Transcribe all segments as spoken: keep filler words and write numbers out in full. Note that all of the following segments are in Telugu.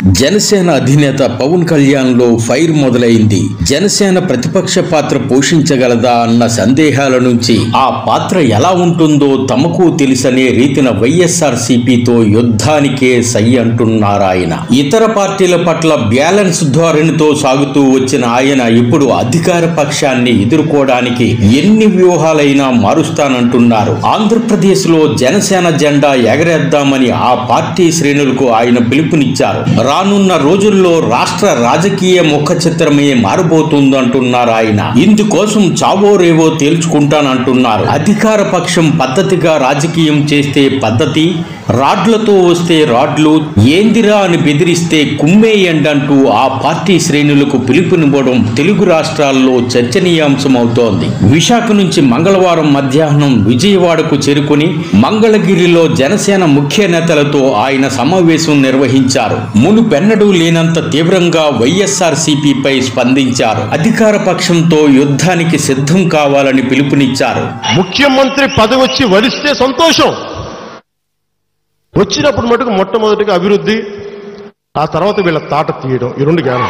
జనసేన అధినేత పవన్ కళ్యాణ్ లో ఫైర్ మొదలైంది. జనసేన ప్రతిపక్ష పాత్ర పోషించగలదా అన్న సందేహాల నుంచి ఆ పాత్ర ఎలా ఉంటుందో తమకు తెలుసనే రీతిన వైఎస్ఆర్ సిపితో యుద్ధానికే సై అంటున్నారాయన. ఇతర పార్టీల పట్ల బ్యాలెన్స్ ధోరణితో సాగుతూ వచ్చిన ఆయన ఇప్పుడు అధికార పక్షాన్ని ఎదుర్కోవడానికి ఎన్ని వ్యూహాలైనా మారుస్తానంటున్నారు. ఆంధ్రప్రదేశ్ లో జనసేన జెండా ఎగరేద్దామని ఆ పార్టీ శ్రేణులకు ఆయన పిలుపునిచ్చారు. రానున్న రోజుల్లో రాష్ట్ర రాజకీయ ముఖ చిత్రమే మారబోతుందంటున్నారు ఆయన. ఇందుకోసం చావో రేవో తేల్చుకుంటానంటున్నారు. అధికార పక్షం పద్ధతిగా రాజకీయం చేస్తే పద్ధతి, రాడ్లతో వస్తే రాడ్లు, ఏందిరా అని బెదిరిస్తే కుమ్మేయండంటూ ఆ పార్టీ శ్రేణులకు పిలుపునివ్వడం తెలుగు రాష్ట్రాల్లో చర్చనీయాంశమవుతోంది. విశాఖ నుంచి మంగళవారం మధ్యాహ్నం విజయవాడకు చేరుకుని మంగళగిరిలో జనసేన ముఖ్య నేతలతో ఆయన సమావేశం నిర్వహించారు. మునుపెన్నడూ లేనంత తీవ్రంగా వైఎస్ఆర్ సిపిపై స్పందించారు. అధికార పక్షంతో యుద్ధానికి సిద్ధం కావాలని పిలుపునిచ్చారు. ముఖ్యమంత్రి పదవి వచ్చి వరిస్తే సంతోషం, వచ్చినప్పుడు మటుకు మొట్టమొదటిగా అభివృద్ధి, ఆ తర్వాత వీళ్ళ తాట తీయడం, ఈ రెండు జ్ఞానం.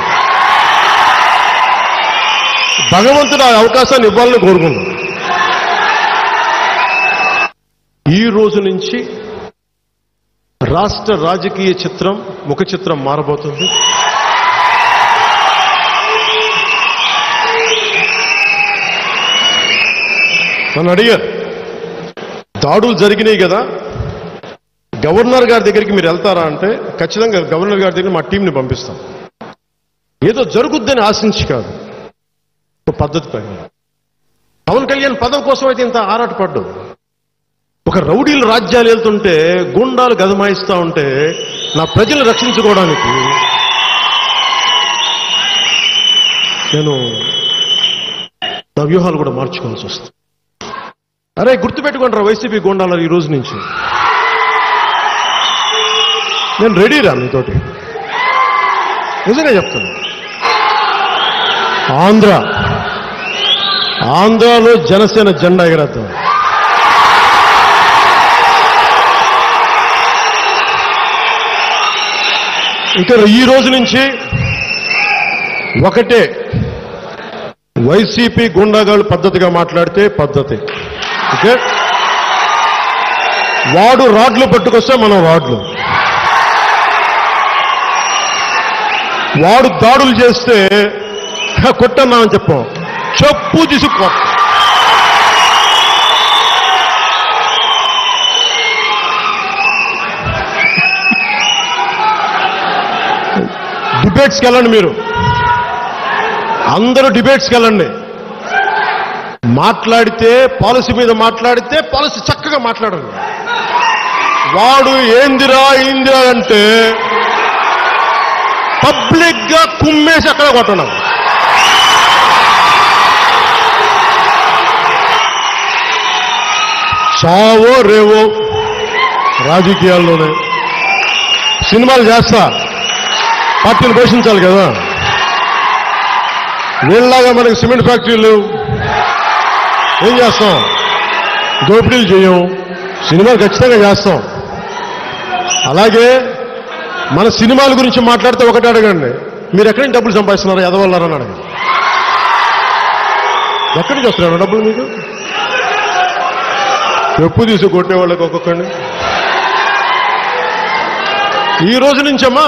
భగవంతుడు ఆ అవకాశాన్ని ఇవ్వాలని కోరుకుందాం. ఈ రోజు నుంచి రాష్ట్ర రాజకీయ చిత్రం, ముఖ చిత్రం మారబోతుంది. నన్ను అడిగారు, దాడులు జరిగినాయి కదా, గవర్నర్ గారి దగ్గరికి మీరు వెళ్తారా అంటే ఖచ్చితంగా గవర్నర్ గారి దగ్గర మా టీంని పంపిస్తాం. ఏదో జరుగుద్దని ఆశించి కాదు, ఒక పద్ధతి ప్రకారం. పవన్ కళ్యాణ్ పదవి కోసం అయితే ఇంత ఆరాటపడ్డు. ఒక రౌడీలు రాజ్యాలు వెళ్తుంటే, గుండాలు గదమాయిస్తూ ఉంటే నా ప్రజలను రక్షించుకోవడానికి నేను నా వ్యూహాలు కూడా మార్చుకోవాల్సి వస్తుంది. అరే గుర్తుపెట్టుకుంటారా వైసీపీ గుండాలు ఈ రోజు నుంచి నేను రెడీ రా మీతోటి, నిజంగా చెప్తాను. ఆంధ్ర ఆంధ్రాలో జనసేన జెండా ఎగరేస్తాం. ఇక్కడ ఈ రోజు నుంచి ఒకటే, వైసీపీ గుండాగాళ్ళు పద్ధతిగా మాట్లాడితే పద్ధతి, ఓకే? వాడు రాడ్లు పట్టుకొస్తే మనం రాడ్లు, వాడు దాడులు చేస్తే కొట్టన్నా అని చెప్పాం, చెప్పు తీసుకో. డిబేట్స్కి వెళ్ళండి, మీరు అందరూ డిబేట్స్కి వెళ్ళండి. మాట్లాడితే పాలసీ మీద మాట్లాడితే పాలసీ చక్కగా మాట్లాడండి. వాడు ఏందిరా ఏందిరా అంటే పబ్లిక్ గా కుమ్మేసి అక్కడ కొట్టడం. చావో రేవో రాజకీయాల్లోనే. సినిమాలు చేస్తా, పార్టీలు పోషించాలి కదా. వీళ్ళలాగా మనకి సిమెంట్ ఫ్యాక్టరీలు ఏం చేస్తాం, దోపిడీలు చేయం, సినిమాలు ఖచ్చితంగా చేస్తాం. అలాగే మన సినిమాల గురించి మాట్లాడితే ఒకటి అడగండి, మీరు ఎక్కడి నుంచి డబ్బులు సంపాదిస్తున్నారో ఎదవల్లారని అడగండి. ఎక్కడి నుంచి వస్తున్నారో డబ్బులు మీకు? చెప్పు తీసి కొట్టేవాళ్ళకి ఒక్కొక్కడిని. ఈ రోజు నుంచమ్మా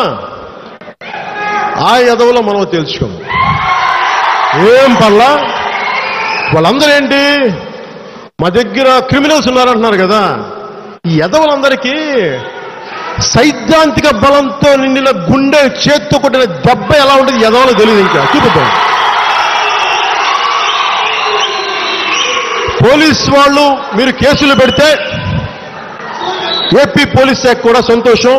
ఆ ఎదవలో మనం తెలుసుకోము. ఏం పర్లా, వాళ్ళందరూ ఏంటి మా దగ్గర క్రిమినల్స్ ఉన్నారంటున్నారు కదా. ఈ ఎదవలందరికీ సైద్ధాంతిక బలంతో నిండిన గుండె చేత్తో కొట్టిన దెబ్బ ఎలా ఉంటుంది ఎదవలో తెలియదు. ఇంకా చూపిద్దాం. పోలీస్ వాళ్ళు మీరు కేసులు పెడితే ఏపీ పోలీస్ శాఖ కూడా సంతోషం.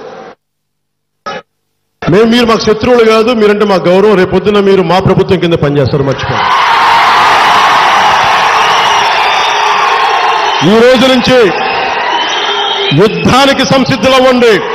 మేము మీరు మాకు శత్రువులు కాదు, మీరంటే మా గౌరవం. రేపొద్దున మీరు మా ప్రభుత్వం కింద పనిచేస్తారు, మర్చిపోండి. ఈ రోజు నుంచి యుద్ధానికి సంసిద్ధులవ్వండి.